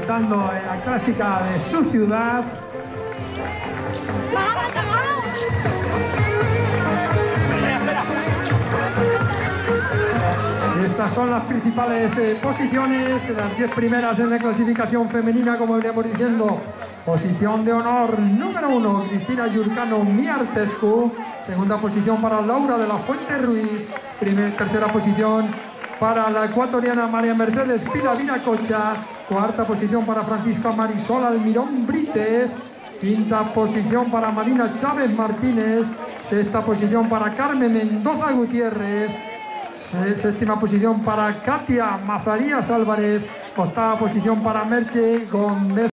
debutando en la clásica de su ciudad. Estas son las principales posiciones, las 10 primeras en la clasificación femenina, como veníamos diciendo. Posición de honor número 1, Cristina Yurcano Miartescu. Segunda posición para Laura de la Fuente Ruiz. Tercera posición para la ecuatoriana María Mercedes Pila Viracocha. Cuarta posición para Francisca Marisol Almirón Brítez. Quinta posición para Marina Chávez Martínez. Sexta posición para Carmen Mendoza Gutiérrez. Séptima posición para Katia Mazarías Álvarez. Octava posición para Merche Gómez.